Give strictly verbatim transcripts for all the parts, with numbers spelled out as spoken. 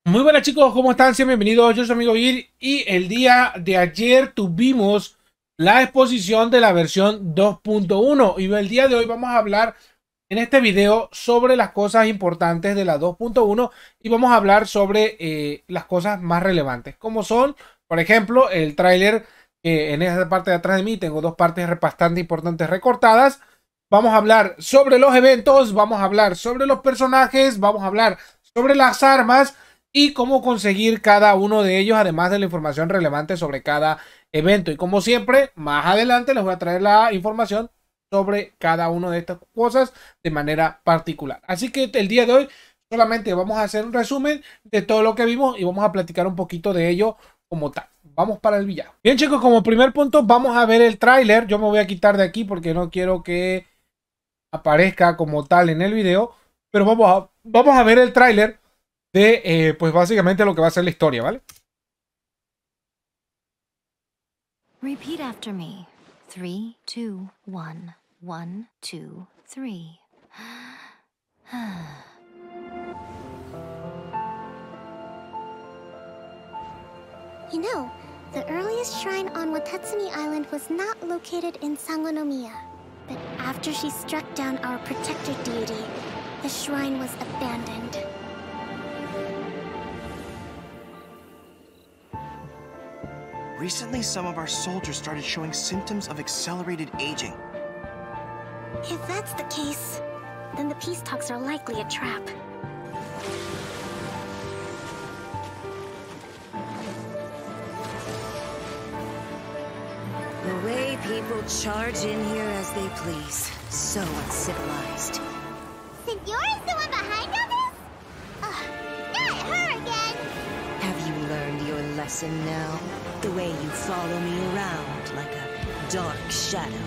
Muy buenas chicos, ¿cómo están? Sean bienvenidos, yo soy su amigo Vir y el día de ayer tuvimos la exposición de la versión dos punto uno y el día de hoy vamos a hablar en este video sobre las cosas importantes de la dos punto uno y vamos a hablar sobre eh, las cosas más relevantes, como son, por ejemplo, el tráiler que en esta parte de atrás de mí tengo dos partes bastante importantes recortadas. Vamos a hablar sobre los eventos, vamos a hablar sobre los personajes, vamos a hablar sobre las armas y cómo conseguir cada uno de ellos, además de la información relevante sobre cada evento. Y como siempre, más adelante les voy a traer la información sobre cada una de estas cosas de manera particular. Así que el día de hoy solamente vamos a hacer un resumen de todo lo que vimos y vamos a platicar un poquito de ello como tal. Vamos para el villano. Bien chicos, como primer punto vamos a ver el tráiler. Yo me voy a quitar de aquí porque no quiero que aparezca como tal en el video. Pero vamos a, vamos a ver el tráiler de, eh, pues básicamente lo que va a ser la historia, ¿vale? Repeat after me. Three, two, one. One, two, three. You know, the earliest shrine on Watatsumi Island was not located in Sangonomiya. But after she struck down our protector deity, the shrine was abandoned. Recently, some of our soldiers started showing symptoms of accelerated aging. If that's the case, then the peace talks are likely a trap. The way people charge in here as they please. So uncivilized. Senora is the one behind all this? Ugh, not her again! Have you learned your lesson now? The way you follow me around like a dark shadow.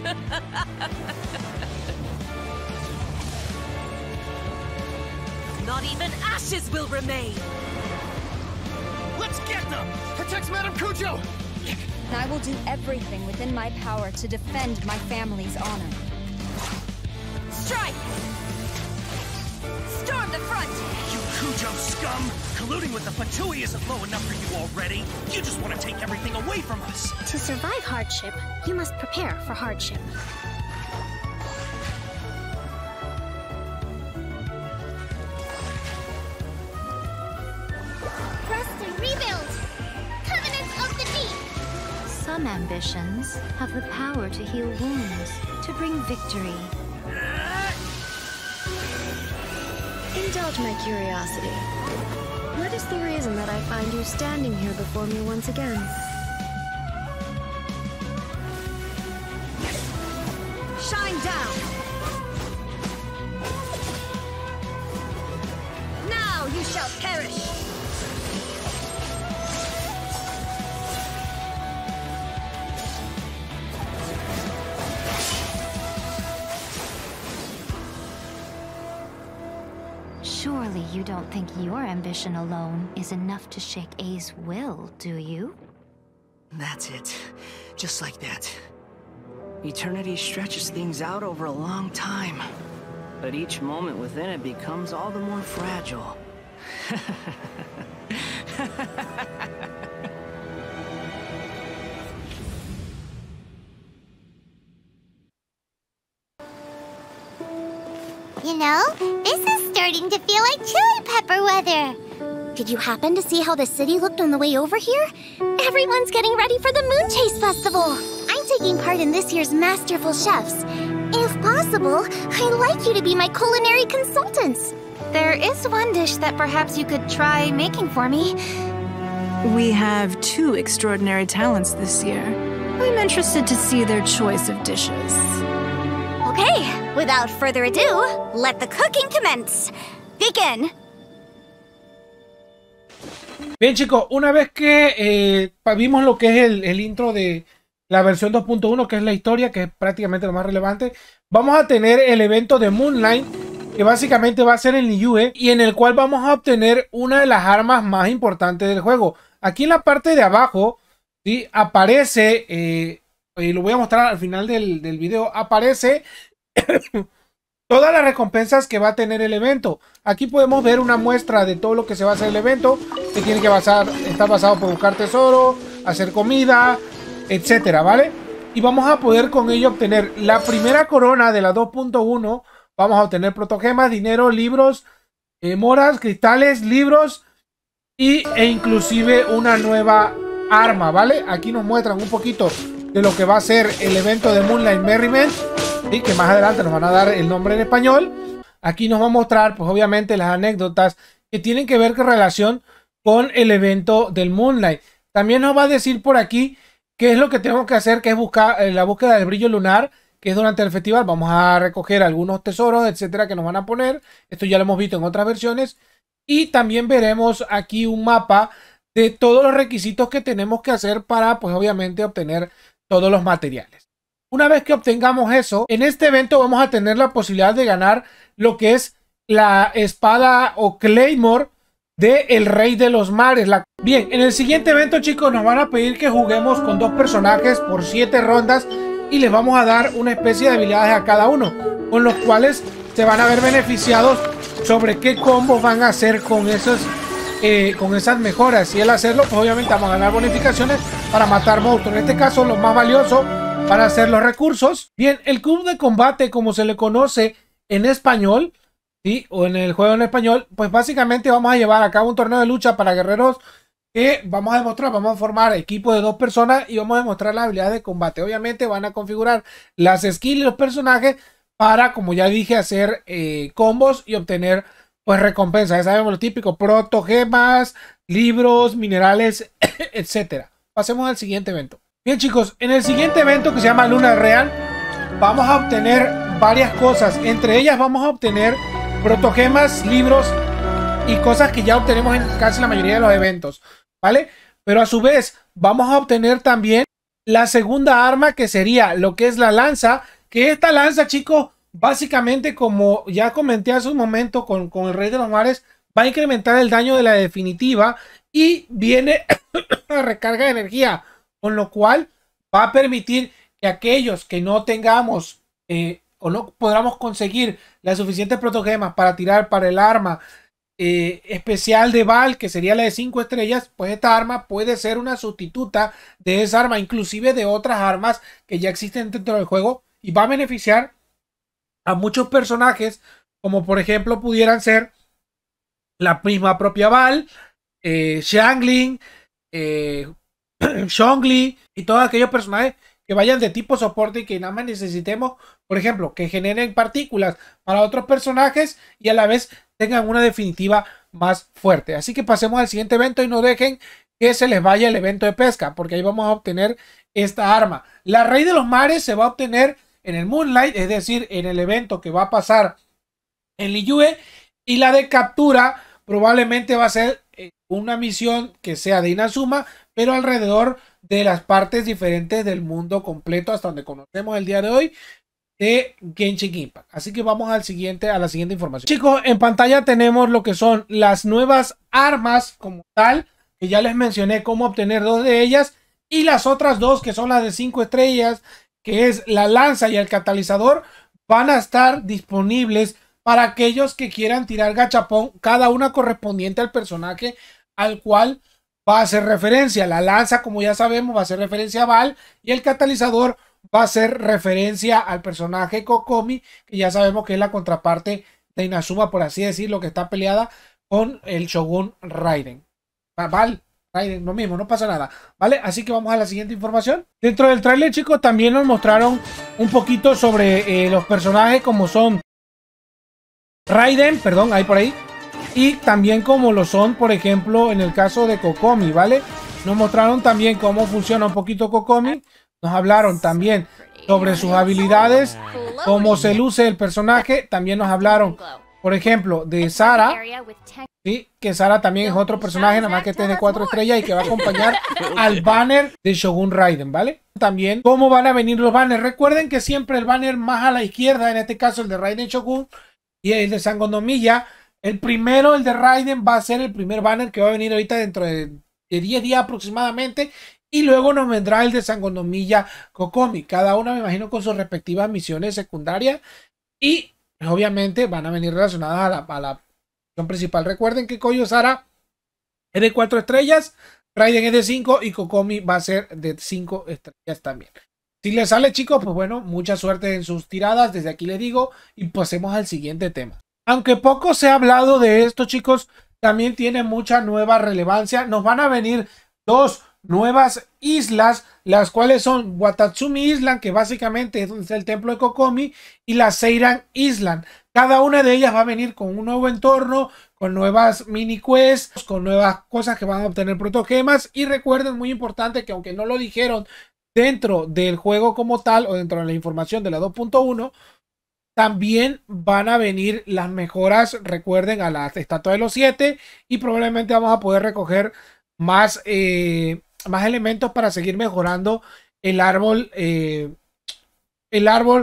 Not even ashes will remain! Let's get them! Protect Madame Kujo! I will do everything within my power to defend my family's honor. Strike! Storm the front! You Kujo scum! Colluding with the Fatui isn't low enough for you already! You just want to take everything away from us! To survive hardship, you must prepare for hardship. Rest and rebuild! Covenants of the Deep! Some ambitions have the power to heal wounds, to bring victory. Indulge my curiosity. What is the reason that I find you standing here before me once again? Shine down! Now you shall perish! Surely you don't think your ambition alone is enough to shake A's will, do you? That's it. Just like that. Eternity stretches things out over a long time. But each moment within it becomes all the more fragile. You know, this is starting to feel like chili pepper weather. Did you happen to see how the city looked on the way over here? Everyone's getting ready for the Moon Chase Festival. I'm taking part in this year's Masterful Chefs. If possible, I'd like you to be my culinary consultants. There is one dish that perhaps you could try making for me. We have two extraordinary talents this year. I'm interested to see their choice of dishes. Okay, without further ado, let the cooking commence. Begin. Bien chicos, una vez que eh, vimos lo que es el, el intro de la versión dos punto uno, que es la historia, que es prácticamente lo más relevante, vamos a tener el evento de Moonlight, que básicamente va a ser en Liyue, y en el cual vamos a obtener una de las armas más importantes del juego. Aquí en la parte de abajo, ¿sí? Aparece, eh, y lo voy a mostrar al final del, del video, aparece todas las recompensas que va a tener el evento. Aquí podemos ver una muestra de todo lo que se va a hacer el evento, que tiene que basar, estar basado por buscar tesoro, hacer comida, etcétera, ¿vale? Y vamos a poder con ello obtener la primera corona de la dos punto uno. Vamos a obtener protogemas, dinero, libros, eh, moras, cristales, libros y, e inclusive una nueva arma, ¿vale? Aquí nos muestran un poquito de lo que va a ser el evento de Moonlight Merriment, ¿sí? Que más adelante nos van a dar el nombre en español. Aquí nos va a mostrar, pues obviamente, las anécdotas que tienen que ver con relación con el evento del Moonlight. También nos va a decir por aquí qué es lo que tenemos que hacer, que es buscar eh, la búsqueda del brillo lunar, que es durante el festival. Vamos a recoger algunos tesoros, etcétera, que nos van a poner. Esto ya lo hemos visto en otras versiones. Y también veremos aquí un mapa de todos los requisitos que tenemos que hacer para, pues obviamente, obtener todos los materiales. Una vez que obtengamos eso, en este evento vamos a tener la posibilidad de ganar lo que es la espada o Claymore de el Rey de los Mares. La... Bien, en el siguiente evento, chicos, nos van a pedir que juguemos con dos personajes por siete rondas y les vamos a dar una especie de habilidades a cada uno, con los cuales se van a ver beneficiados sobre qué combos van a hacer con esos eh, con esas mejoras. Y al hacerlo, pues obviamente vamos a ganar bonificaciones para matar monstruos. En este caso, lo más valioso van a ser los recursos. Bien, el club de combate, como se le conoce en español, ¿sí? O en el juego en español, pues básicamente vamos a llevar a cabo un torneo de lucha para guerreros que vamos a demostrar, vamos a formar equipo de dos personas y vamos a demostrar las habilidades de combate. Obviamente van a configurar las skills y los personajes para, como ya dije, hacer eh, combos y obtener pues recompensas. Ya sabemos lo típico, protogemas, libros, minerales, etcétera. Pasemos al siguiente evento. Bien, chicos, en el siguiente evento, que se llama Luna Real, vamos a obtener varias cosas. Entre ellas vamos a obtener protogemas, libros y cosas que ya obtenemos en casi la mayoría de los eventos, ¿vale? Pero a su vez vamos a obtener también la segunda arma, que sería lo que es la lanza, que esta lanza, chicos, básicamente, como ya comenté hace un momento con, con el Rey de los Mares, va a incrementar el daño de la definitiva y viene a recarga de energía, con lo cual va a permitir que aquellos que no tengamos eh, o no podamos conseguir las suficientes protogemas para tirar para el arma eh, especial de Val, que sería la de cinco estrellas, pues esta arma puede ser una sustituta de esa arma, inclusive de otras armas que ya existen dentro del juego, y va a beneficiar a muchos personajes, como por ejemplo pudieran ser la misma propia Val, eh, Xiangling, eh, Zhongli y todos aquellos personajes que vayan de tipo soporte y que nada más necesitemos, por ejemplo, que generen partículas para otros personajes y a la vez tengan una definitiva más fuerte. Así que pasemos al siguiente evento y no dejen que se les vaya el evento de pesca, porque ahí vamos a obtener esta arma. La Rey de los Mares se va a obtener en el Moonlight, es decir, en el evento que va a pasar en Liyue, y la de captura probablemente va a ser una misión que sea de Inazuma, pero alrededor de las partes diferentes del mundo completo hasta donde conocemos el día de hoy de Genshin Impact. Así que vamos al siguiente, a la siguiente información. Chicos, en pantalla tenemos lo que son las nuevas armas como tal, que ya les mencioné cómo obtener dos de ellas, y las otras dos, que son las de cinco estrellas, que es la lanza y el catalizador, van a estar disponibles para aquellos que quieran tirar gachapón, cada una correspondiente al personaje al cual va a hacer referencia. La lanza, como ya sabemos, va a hacer referencia a Val, y el catalizador va a ser referencia al personaje Kokomi, que ya sabemos que es la contraparte de Inazuma, por así decirlo, que está peleada con el Shogun Raiden. Val, Raiden, lo mismo, no pasa nada, ¿vale? Así que vamos a la siguiente información. Dentro del tráiler, chicos, también nos mostraron un poquito sobre eh, los personajes como son Raiden, perdón, ahí por ahí, y también como lo son, por ejemplo, en el caso de Kokomi, ¿vale? Nos mostraron también cómo funciona un poquito Kokomi. Nos hablaron también sobre sus habilidades, cómo se luce el personaje. También nos hablaron, por ejemplo, de Sara, ¿sí? Que Sara también es otro personaje, nada más que tiene cuatro estrellas y que va a acompañar al banner de Shogun Raiden, ¿vale? También cómo van a venir los banners. Recuerden que siempre el banner más a la izquierda, en este caso el de Raiden Shogun y el de Sangonomiya, el primero, el de Raiden, va a ser el primer banner que va a venir ahorita dentro de, de diez días aproximadamente. Y luego nos vendrá el de Sangonomiya Kokomi. Cada una, me imagino, con sus respectivas misiones secundarias. Y pues obviamente van a venir relacionadas a la, a la opción principal. Recuerden que Koyo Sara es de cuatro estrellas, Raiden es de cinco y Kokomi va a ser de cinco estrellas también. Si les sale, chicos, pues bueno, mucha suerte en sus tiradas, desde aquí les digo, y pasemos al siguiente tema. Aunque poco se ha hablado de esto, chicos, también tiene mucha nueva relevancia. Nos van a venir dos nuevas islas, las cuales son Watatsumi Island, que básicamente es el templo de Kokomi, y la Seiran Island. Cada una de ellas va a venir con un nuevo entorno, con nuevas mini quests, con nuevas cosas que van a obtener protogemas. Y recuerden, muy importante, que aunque no lo dijeron dentro del juego como tal o dentro de la información de la dos punto uno, también van a venir las mejoras, recuerden, a la estatua de los siete, y probablemente vamos a poder recoger más, eh, más elementos para seguir mejorando el árbol, eh, el árbol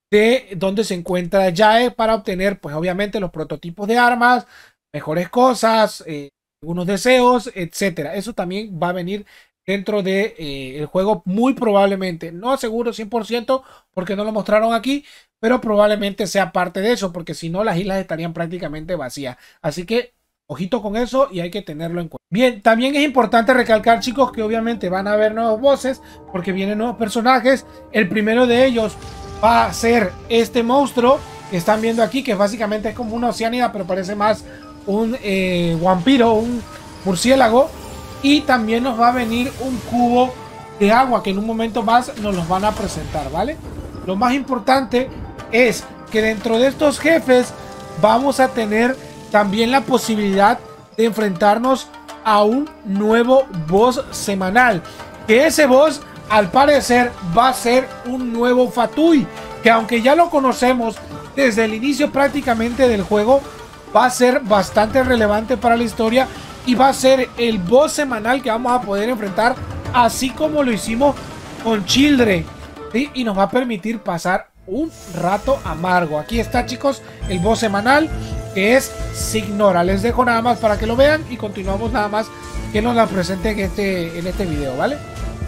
de donde se encuentra Yae, para obtener, pues obviamente, los prototipos de armas, mejores cosas, eh, algunos deseos, etcétera. Eso también va a venir dentro de eh, el juego, muy probablemente. No aseguro cien por ciento porque no lo mostraron aquí, pero probablemente sea parte de eso, porque si no las islas estarían prácticamente vacías. Así que ojito con eso y hay que tenerlo en cuenta. Bien, también es importante recalcar, chicos, que obviamente van a haber nuevos bosses porque vienen nuevos personajes. El primero de ellos va a ser este monstruo que están viendo aquí, que básicamente es como una oceánida, pero parece más un eh, vampiro, un murciélago. Y también nos va a venir un cubo de agua que en un momento más nos los van a presentar, ¿vale? Lo más importante es que dentro de estos jefes vamos a tener también la posibilidad de enfrentarnos a un nuevo boss semanal. Que ese boss, al parecer, va a ser un nuevo Fatui, que aunque ya lo conocemos desde el inicio prácticamente del juego, va a ser bastante relevante para la historia. Y va a ser el boss semanal que vamos a poder enfrentar, así como lo hicimos con Children, ¿sí? Y nos va a permitir pasar un rato amargo. Aquí está, chicos, el boss semanal, que es Signora. Les dejo nada más para que lo vean y continuamos nada más que nos la presenten en este, en este video, ¿vale?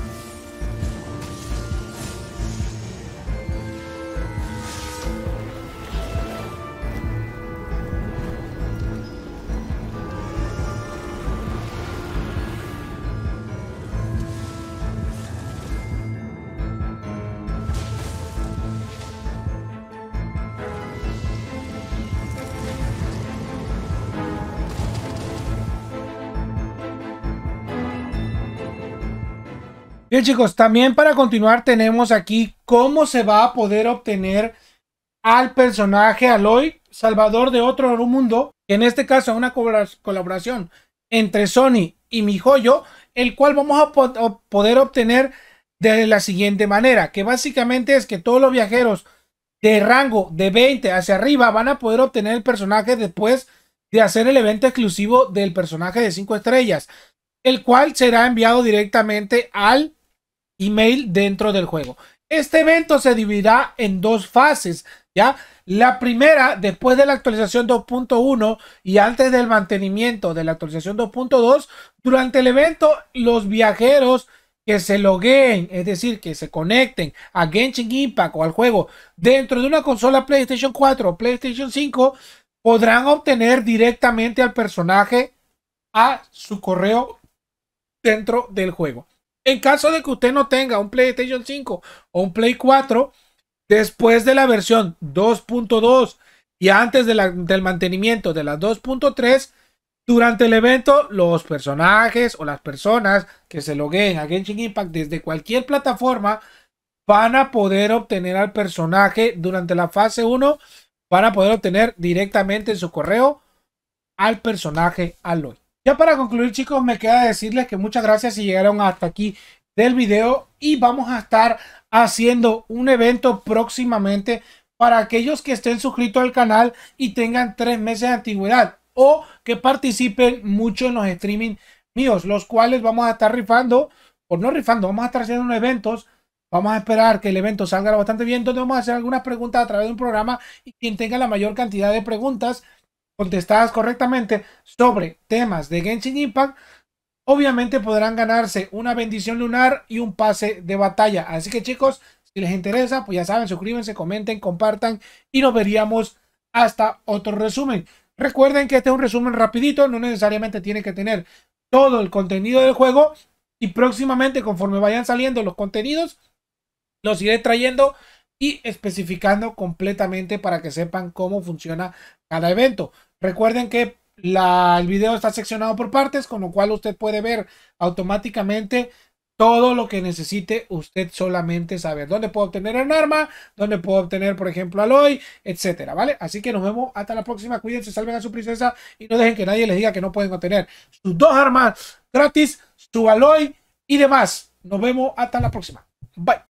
Bien, chicos, también para continuar tenemos aquí cómo se va a poder obtener al personaje Aloy, Salvador de otro mundo, que en este caso es una colaboración entre Sony y MiHoYo, el cual vamos a po poder obtener de la siguiente manera, que básicamente es que todos los viajeros de rango de veinte hacia arriba van a poder obtener el personaje después de hacer el evento exclusivo del personaje de cinco estrellas, el cual será enviado directamente al email dentro del juego. Este evento se dividirá en dos fases, ¿ya? La primera, después de la actualización dos punto uno y antes del mantenimiento de la actualización dos punto dos, durante el evento, los viajeros que se logueen, es decir, que se conecten a Genshin Impact o al juego dentro de una consola PlayStation cuatro o PlayStation cinco, podrán obtener directamente al personaje a su correo dentro del juego. En caso de que usted no tenga un PlayStation cinco o un Play cuatro, después de la versión dos punto dos y antes de la, del mantenimiento de la dos punto tres, durante el evento, los personajes o las personas que se logueen a Genshin Impact desde cualquier plataforma van a poder obtener al personaje durante la fase uno, van a poder obtener directamente en su correo al personaje Aloy. Ya para concluir, chicos, me queda decirles que muchas gracias si llegaron hasta aquí del video, y vamos a estar haciendo un evento próximamente para aquellos que estén suscritos al canal y tengan tres meses de antigüedad o que participen mucho en los streaming míos, los cuales vamos a estar rifando, o no rifando, vamos a estar haciendo unos eventos. Vamos a esperar que el evento salga bastante bien, donde vamos a hacer algunas preguntas a través de un programa, y quien tenga la mayor cantidad de preguntas contestadas correctamente sobre temas de Genshin Impact, obviamente podrán ganarse una bendición lunar y un pase de batalla. Así que, chicos, si les interesa, pues ya saben, suscríbanse, comenten, compartan y nos veríamos hasta otro resumen. Recuerden que este es un resumen rapidito, no necesariamente tiene que tener todo el contenido del juego, y próximamente, conforme vayan saliendo los contenidos, los iré trayendo y especificando completamente para que sepan cómo funciona cada evento. Recuerden que la, el video está seccionado por partes, con lo cual usted puede ver automáticamente todo lo que necesite usted solamente saber. Dónde puedo obtener el arma, dónde puedo obtener, por ejemplo, Aloy, etcétera, ¿vale? Así que nos vemos hasta la próxima. Cuídense, salven a su princesa y no dejen que nadie les diga que no pueden obtener sus dos armas gratis, su Aloy y demás. Nos vemos hasta la próxima. Bye.